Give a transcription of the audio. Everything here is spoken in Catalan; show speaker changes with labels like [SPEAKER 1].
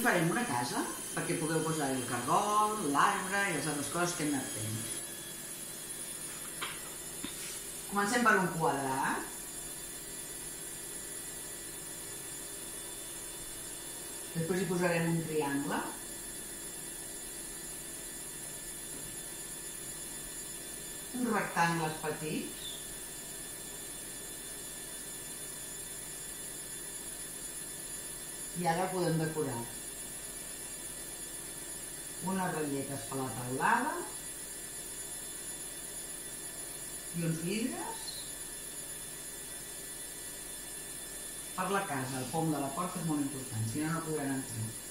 [SPEAKER 1] farem una casa perquè pugueu posar el cargol, l'arbre i les altres coses que hem anat fent. Comencem per un quadrat. Després hi posarem un triangle. Uns rectangles petits. I ara podem decorar. Unes ratlletes per la teulada i uns vidres per la casa. El pom de la porta és molt important, si no, no podran entrar.